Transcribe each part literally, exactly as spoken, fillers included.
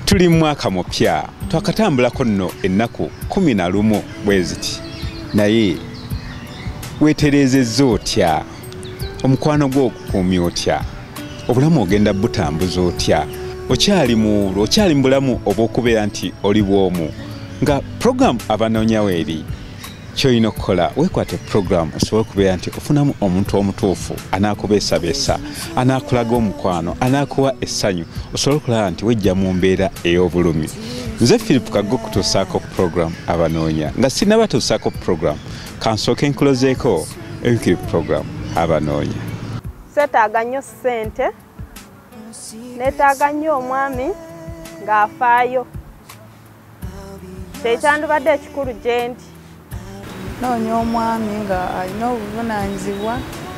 tuli mu mwaka mupya twakatambulako nno ennaku kumi na lumu bweziti naye weetereezezza otya omukwano gwo okukuumya otya obulamu ogenda butambuza otya okyali mu okyali mu bulamu obw'okubeera nti oli bw'omu nga program abanoonyawo eri ky'olina okukola weekwate program osobole okubeera nti ofunamu omuntu omutuufu anaakubeesabeesa anaakulaga omukwano anaakuwa essanyu osobole okulaba nti wejja mu mbeera ey'obulumi. Nze Philip Kago kutuusaako program abanoonya nga sinaba tuusaako program kansooke nkulozeeko ewiikiri program abanoonya. Seetaaga nnyo ssente, neetaaga nnyo omwami ng'afaayo. Tekyandibadde ekikulu gye ndi. Noonya omwami nga alina obuvunaanyizibwa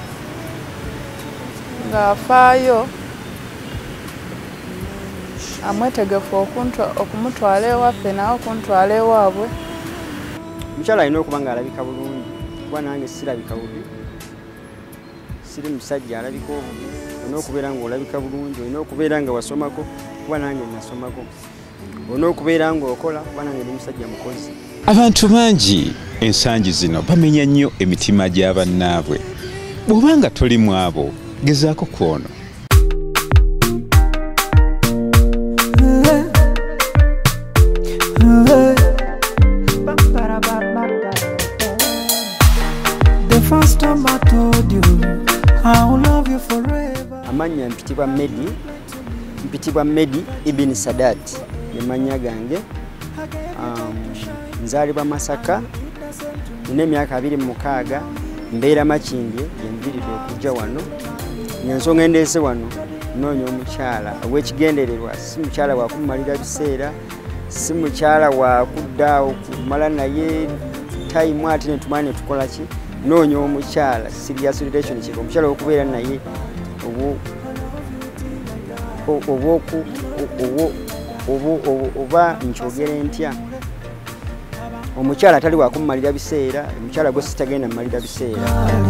ng'afaayo amwetegefu okumutwala ewaffe nawe okuntwala ewaabwe. Omukyala alina okuba ng'alabika bulungi kuba nange sirabika bubi, siri musajja alabika obubi. Olina okubeera ng'olabika bulungi, olina okubeera nga wasomako kuba nange nasomako, olina okubeera ng'okola kuba nange ndi musajja mukozi. Abantu bangi ensangi zino bamenya nnyo emitima gya bannaabwe. Bw'oba nga toli mu abo gezaako kwono. Amanya mpitibwa Medi, mpitibwa Medi Ibn Sadat emanya gange. Um, nzaalibwa Masaka, nina emyaka abiri mu mukaaga, mbeera Makindye gye nviiridde okujja wano. Ensonga endeese wano noonya omukyala ow'ekigendererwa, si mukyala wa kumumalira biseera, si mukyala wa kuddaawo kumala naye time ate ne tumala ne tukola ki. Noonya omukyala serious relationship, omukyala w'okubeera naye oba nkyogere ntya, omukyala atali wakumumalira biseera, omukyala gwe sitagenda mumalira biseera.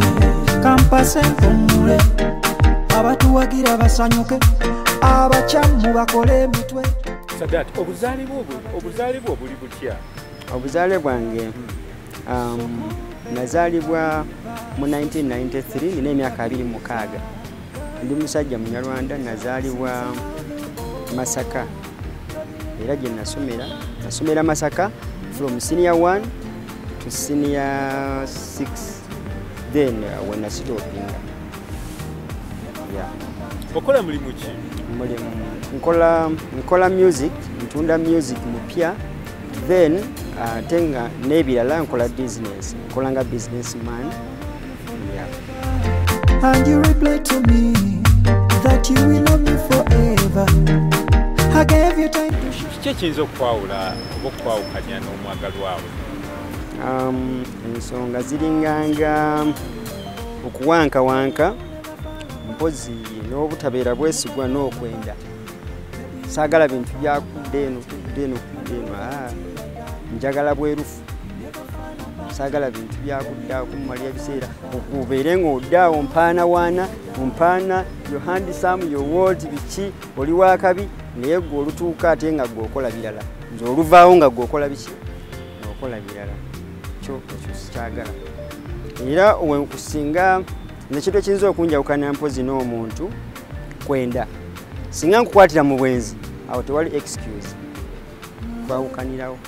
Abatuwagira basanyuke, abakyamu bakole emitwe. Sadat, obuzaalibwa obuzaalibwa obuli butya? Obuzaale bwange um, nazaalibwa mu nineteen ninety-three, nina emyaka abiri mu mukaaga. Ndi musajja Munyarwanda, nazaalibwa Masaka era gye nasomera. Nasomera Masaka from senior one to senior six, then uh, when I stopping. Yeah. Okola mulimu ki? Mulimu nkola nkola music, ntunda music mupya, then uh, tenga nebirala nkola business, nkola nga businessman. Yeah. And you reply to me that you will love me forever. I gave you time to show. Kiki ekiyinza okwawula oba okwawukanya n'omwagalwa we? Um, ensonga ziringanga okuwankawanka, mpozi n'obutabeera bwesigwa n'okwenda. Saagala bintu byakudde eno kudde eno kudde eno, ah, njagala bwerufu. Saagala bintu byakudda okumumalira biseera, okubeere ng'oddaawo mpaana waana, mpaana yo handsome, yo what biki, oli wakabi naye gwe olutuuka ate nga gwe okola birala. Nze oluvaawo nga gwe okola biki, okola birala. Kyo ekyo sikyagala. Era okusinga nze kintu ekiyinza okunjawukana mpozi n'omuntu kwenda. Singa nkukwatira mu bwenzi, awo tewali excuse, twawukanirawo.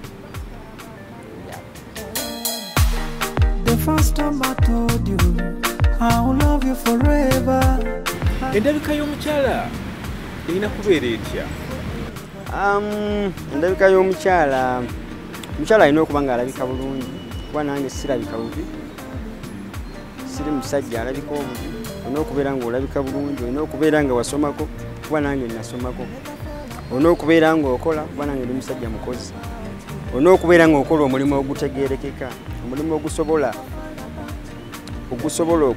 The first time I told you I will love you forever. Endabika y'omukyala erina kubeera etya? Um, endabika y'omukyala, omukyala alina okuba ng'alabika bulungi kuba nange sirabika bubi, siri musajja alabika obubi. Olina okubeera ng'olabika bulungi, olina okubeera nga wasomako kuba nange nasomako, olina okubeera ng'okola kuba nange ndi musajja mukozi, olina okubeera ng'okola omulimu ogutegeerekeka, omulimu ogusobola ogusobola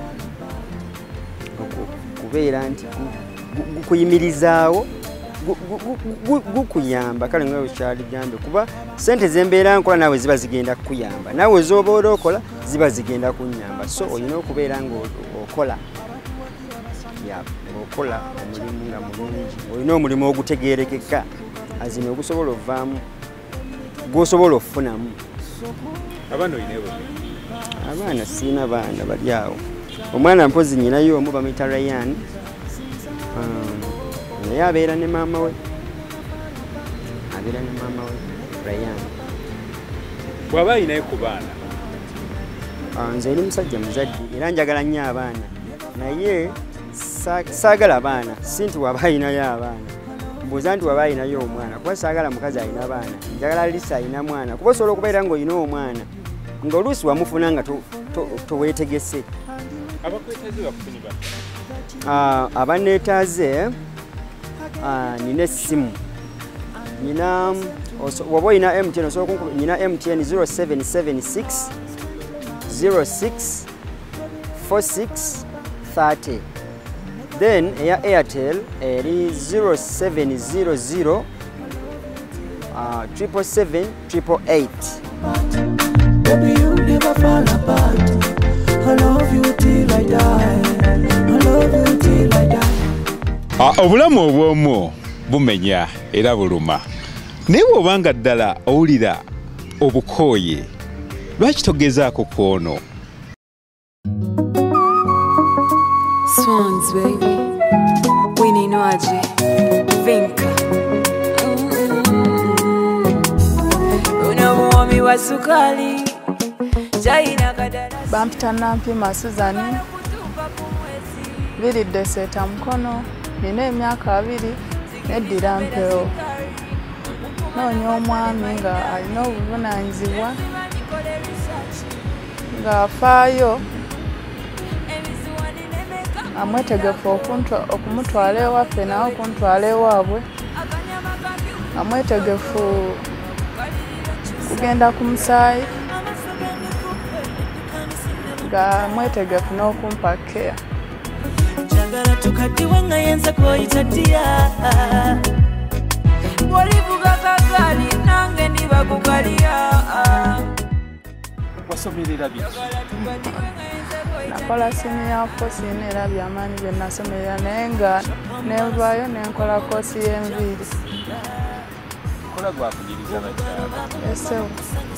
okubeera nti gukuyimirizaawo, gukuyamba. Kale nga wekyaligambe kuba sente zembeera nkola naawe ziba zigenda kukuyamba, naawe z'oba okola ziba zigenda kunyamba. So olina okubeera ng'okola okola omulimu nga mulungi olina omulimu ogutegeerekeka azina ogusobola ovaamu gwosobola okufunamu. Abaana olinayo abaana siina baana bali awo. Omwana mpozi nyinayo omu bamuyita Ryan naye abeera ne maama we abeera ne maama we Ryan. bw'aba alinayo ku baana nze eri musajja muzadde era njagala nnyo abaana naye saagala abaana si nti waba alinayo abaana mbuuza nti waba alinayo omwana kuba saagala mukazi alina baana njagala Lisa alina mwana kuba osobola okubeera ng'olina omwana ng'oluusi wamufuna nga toweetegese. abakwetaaze bakufuni ba abanneetaaze nina essimu nina waba olina M T N osobola kunkuba nina M T N zero seven seven six zero six four six thirty. Then eya Airtel eri zero seven zero zero triple seven triple eight. Baby, you never fall apart. I love you till I die. I love you till I die. Obulamu obw'omu bumenya era buluma. Naye bw'obanga ddala owulira obukooye lwaki togezaako ku ono? Swans, baby. Winnie Noaji. Vinka. Unamuomi wa sukali. Jaina kadara. Bampita Nampima Suzani. Viridde Seeta Mukono. Nina emyaka abiri neddira mpewo. Noonya omwami nga alina obuvunaanyizibwa ng'afaayo amwetegefu okumutwala ewaffe nawe okuntwala ewaabwe, amwetegefu kugenda ku musaayi, nga amwetegefu n'okumpa care. Njagala tukaddiwe nga yenza kwoyita ddiya bw'olivuga kagali nange ndibakugalya. Wasomerera biki? Nakola senior course era byamaanyi bye nasomerera naye nga nenvaayo nenkola koosi y'enviiri. Kola gwakuyiriza bakyala. Esewo.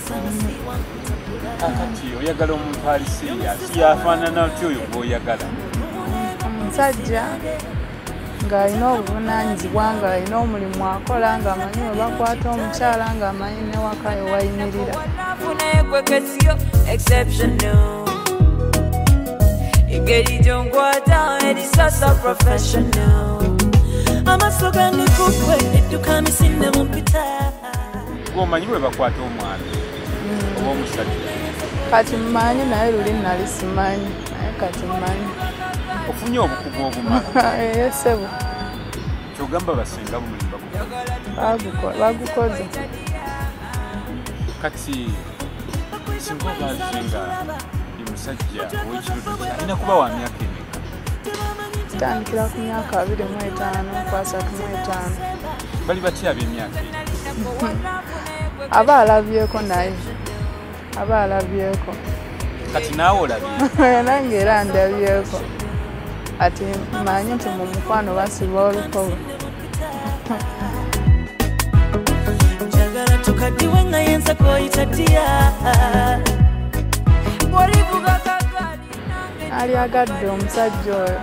Akati oyagala omuntu ali serious yafaanana otyo oyo gw'oyagala? Omusajja ng'alina obuvunaanyizibwa ng'alina omulimu akola ng'amanyi we bakwata omukyala ng'amanyi n'ewaka we wayimirira. Engeri gy'onkwata eri sasa professional. Amaaso gandikukwe edduka misinde mu mpita. Gw'omanyi bwe bakwata omwana oba omusajja? Kati mmanyi naye luli nali simanyi naye kati mmanyi. Ofunye obukugu obumala? Ee ssebo. Kyogamba basinga bumulimba gukola. Bagukoze. Kati singa obaaze nga ye musajja ow'ekirutu kye alina kuba wa myaka emeka? Kitandikira ku myaka abiri mu etaano ku asatu mu etaano. Bali batya ab'emyaka eno? Aba alabyeko naye. Aba alabyeko. Kati naawe olabye? Nange era ndabyeko. Ati manyi nti mu mukwano basiba olukoba. Njagala tukaddiwe nga yenza kwoyita ddiya bw'olivuga kagali nange. Ali agadde omusajja oyo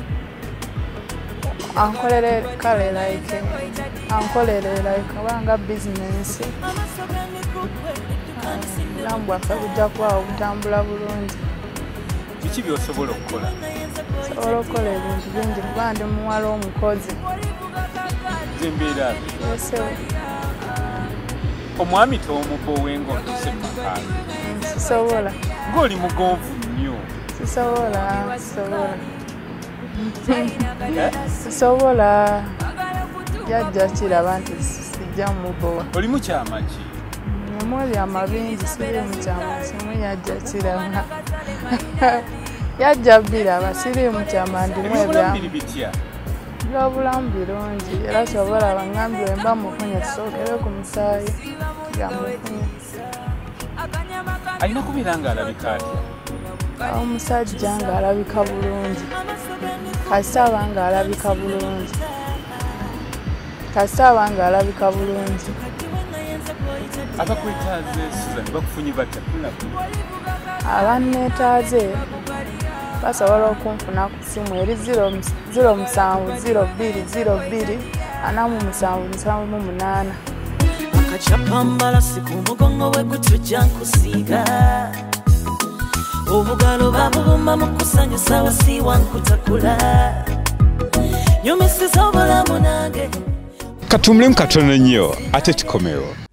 ankolere kale like ankolere like abanga bizinensi nambu afe kujja kubawo obutambula bulungi. Biki by'osobola okukola? Sobola okukola ebintu bingi kuba ndi muwala omukozi. Zembeera Yesewo. Omwami tomuba ow'engondo ssemakaalo? Sisobola. Ng'oli mugonvu nnyo. Sisobola. Sisobola. Sisobola. Yajja kiraba nti sijja mubowa. Oli mukyama ki? Memori amabingi siri mukyama kimu yajja kiraba. Yajja biraba siri mukyama ndimu ebyamu. Ebibulambiri bitya? Byobulamu birungi era kyobola baŋŋambye wemba mufunye tusookere ku musaayi yamufunye. Alina kubeera ng'alabika atya? Omusajja ng'alabika bulungi. kasita abanga alabika bulungi kasita abanga alabika bulungi abakwetaaze Susan bakufunye batya abanneetaaze basobola okunfuna ku ssimu eri zero musanvu zero bbiri zero bbiri ana mu musanvu musanvu mu munaana akacapambala siku mugongo we gutujja nkusiiga obugalo babubumba mu kusanyusa wasiwa nkutakula nyumisiza obulamu nange katumulemu katono nnyo ate tukomewo